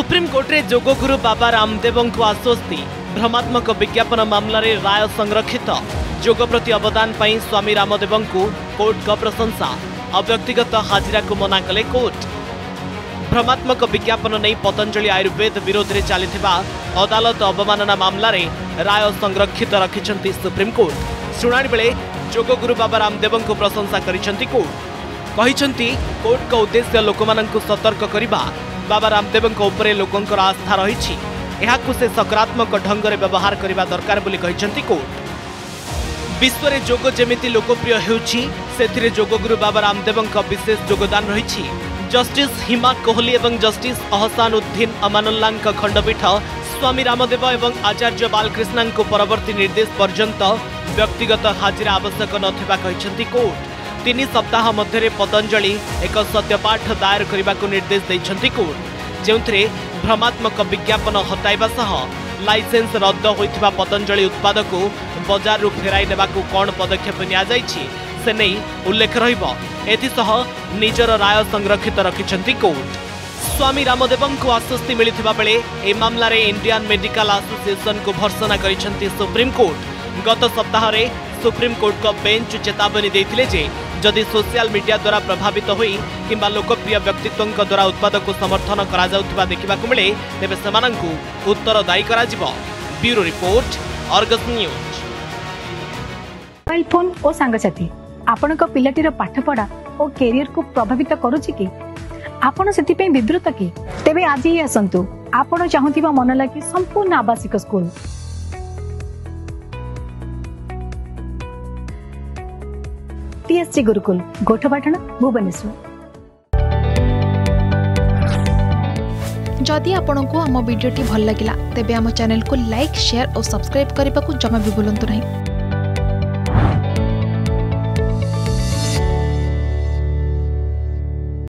Supreme court रे जोगगुरु बाबा रामदेव को आश्वस्ति। भ्रमात्मक विज्ञापन मामला रे राय संरक्षित। जोग प्रति अवदान पाई स्वामी रामदेव को कोर्ट का प्रशंसा। अव्यक्तिगत हाजिरा को मना कले कोर्ट। भ्रमात्मक विज्ञापन नहीं पतंजलि आयुर्वेद विरोध में चलता अदालत अवमानना मामला रे राय संरक्षित रखिछंती सुप्रीमकोर्ट। शुणाणी बेले जोगगुरु बाबा रामदेव को प्रशंसा करिछंती कोर्ट। कहिछंती कोर्ट का उद्देश्य लोकमानंकु सतर्क करिबा। बाबा रामदेव उपरे लोकंकर आस्था रही से सकारात्मक ढंग से व्यवहार करने दरकार बोली कहिछंती कोर्ट। विश्व में जोग जेमिति लोकप्रिय होउछि सेथिरे जोगगुरु बाबा रामदेव विशेष योगदान रही। जस्टिस हिमा कोहली एवं जस्टिस अहसानुद्दीन अमानुल्लाह खंडपीठ स्वामी रामदेव एवं आचार्य बालकृष्ण को परवर्ती निर्देश पर्यंत व्यक्तिगत हाजिरा आवश्यक नथिबा कहिछंती कोर्ट। 3 सप्ताह मध्य पतंजलि एक सत्यपाठ दायर करने को निर्देश देइछंती कोर्ट, जेउथरे भ्रमात्मक विज्ञापन हटाइबा सह लाइसेंस रद्द होइथिबा पतंजलि उत्पाद को बाजार रू फेराई नेबाकू कौन पदक्षेप निया जाइछि से नहीं उल्लेख रहिबो। एथिसह निजर राय संरक्षित रखिछंती कोर्ट। स्वामी रामदेव को आश्वस्ति मिलिथिबा बेले ए मामला रे इंडियन मेडिकल एसोसिएशन को भर्सना करिछंती सुप्रीम कोर्ट। गत सप्ताह रे सुप्रीम कोर्ट का बेंच चेतावनी देथिले जे जदि सोशल मीडिया द्वारा प्रभावित होई किंबा लोकप्रिय व्यक्तित्वों द्वारा उत्पाद को समर्थन करा जाउथिबा देखिबाकू मिले तेबे सेमानंकू उत्तरदायी करा जिवो। Bureau report, Argus news. Mobile phone और सांगसाथी आपणक पिलाटीर पाठपढ़ा और कैरियर को प्रभावित करूछि कि आपण सेतिपे विब्रत कि तेबे आज ही आसंतु आपण चाहुथिबा मन लागी संपूर्ण आवासिक स्कूल TSG गुरुकुल गोठपाटना भुवनेश्वर। जदि आपंक आम भिडी भल लगा तेब आम चैनल को लाइक, शेयर और सब्सक्राइब करने को जमा भी भूलु नहीं।